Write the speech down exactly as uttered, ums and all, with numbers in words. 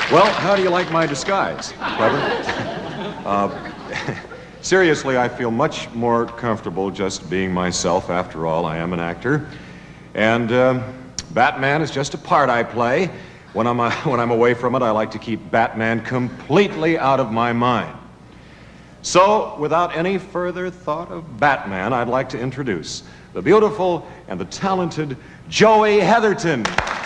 Well, how do you like my disguise? Clever? uh, seriously, I feel much more comfortable just being myself. After all, I am an actor. And um, Batman is just a part I play. When I'm, uh, when I'm away from it, I like to keep Batman completely out of my mind. So, without any further thought of Batman, I'd like to introduce the beautiful and the talented Joey Heatherton.